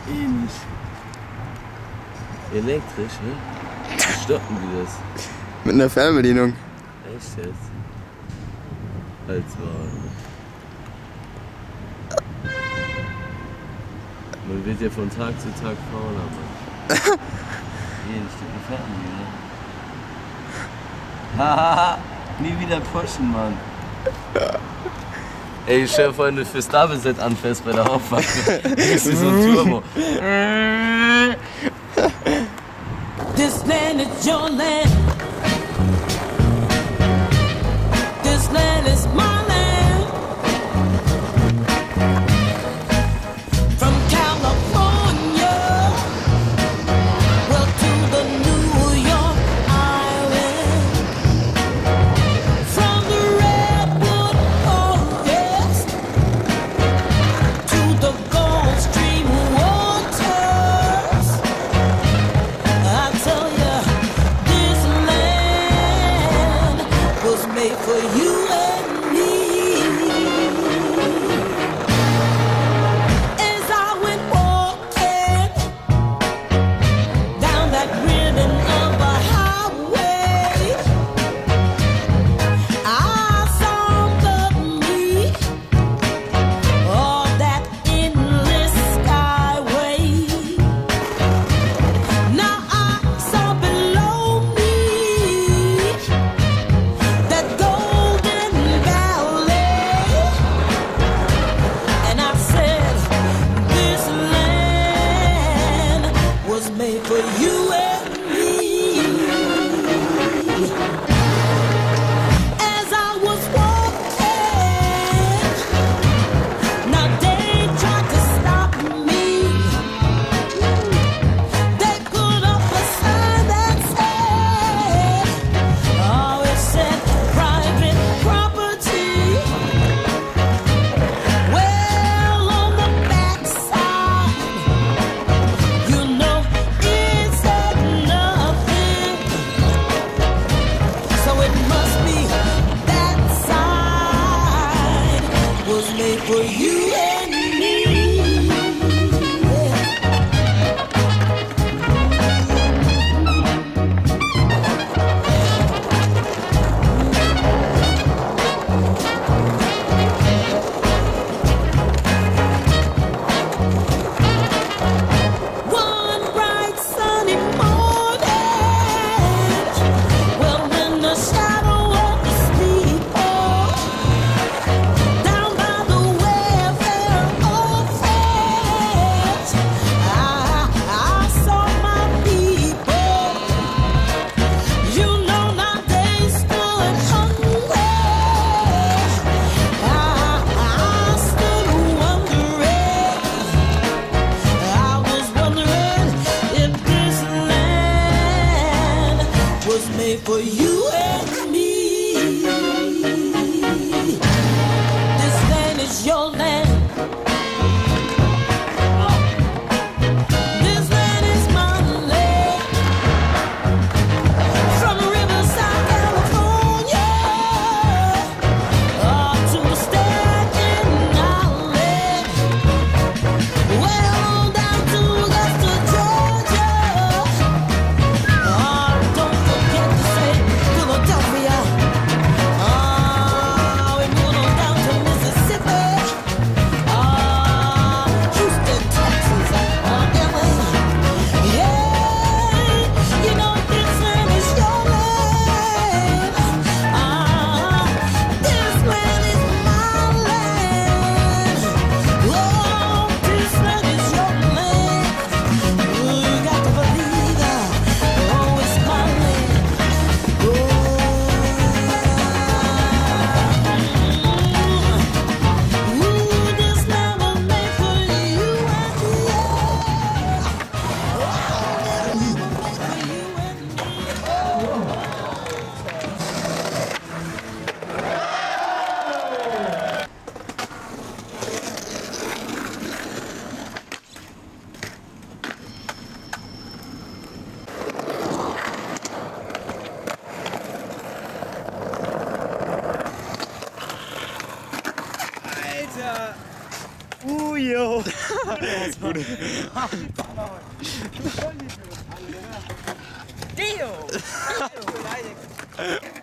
Eh nicht. Elektrisch, ne? Wie stoppen die das? Mit einer Fernbedienung. Echt jetzt? Als mal. Man wird ja von Tag zu Tag fauler, Mann. Jeden Stück Fernbedienung. Haha, nie wieder pushen, Mann. Ey, stell dir vor, wenn du fürs Double-Set anfährst bei der Hauptwache. Das ist so ein Turbo. This land is your land. This land is my land. From California, well, to the New York Island. From the redwood forest to the Gulf Stream waters. I tell ya, this land was made for you and me. Dio!